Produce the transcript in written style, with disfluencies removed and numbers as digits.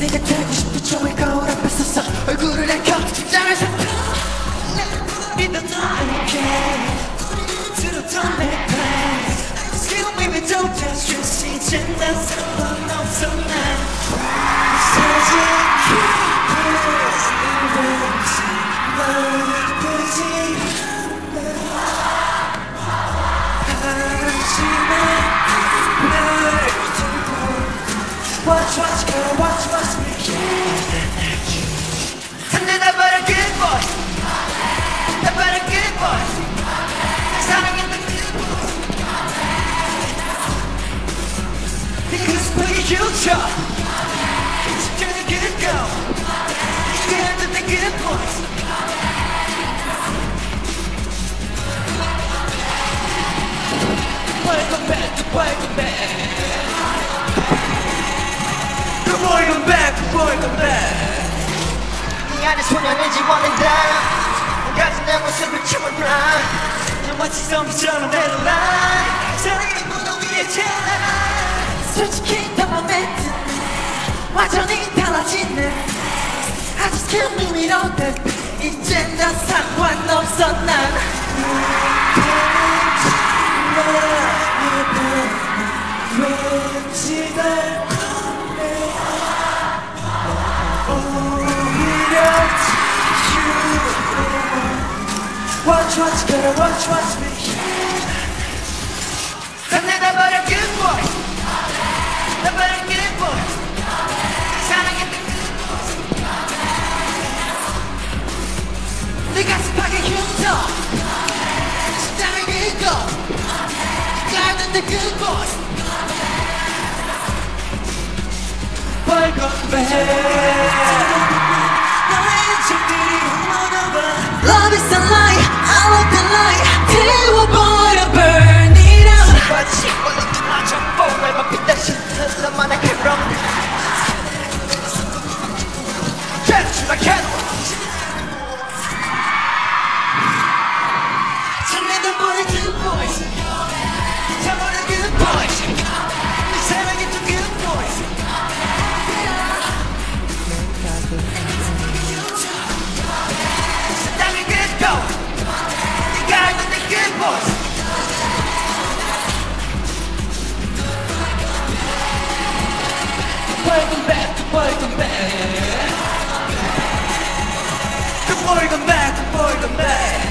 네가 되고 싶은 좋은 거울 앞에 서서 얼굴을 내켜 긴장을 섞어 믿어 너에게 들었던 내 plan Still baby don't touch your seats 이젠 난 상관없어 난 사진 Watch, girl, watch me. 근데 나 바로 good boy. 나 바로 good boy. 사랑했던 good boy. 네가 스프이 흉쳐. 집중이 good girl. 네가 했던 내 good boy. Welcome back. Welcome back. 네 안에 소년을 지원한다. 가진 내 모습을 채워라. 마치 좀비처럼 내 line. 사랑의 무덤 위에 차. 솔직히 더 맘에 드네. 완전히 달라지네. I just can't leave it all that. 이젠 다 상관없어 난. 왠지 Watch, girl, watch me. 근데 나 바로 good boy. 나 바로 good boy. 사랑했던 good boy. 네가 습하게 흉터. 심장을 긁어. 가는데 good boy. Welcome back. Love is a lie, I want the light. 태워버려, burn it out. 마치 올라도 마저 뽀글만 빛나신 너만의 그런 Catch my candle. 설레던 boy, good boys. 저번에 good boys. 네 사랑했던 good boys. Welcome back. Welcome back.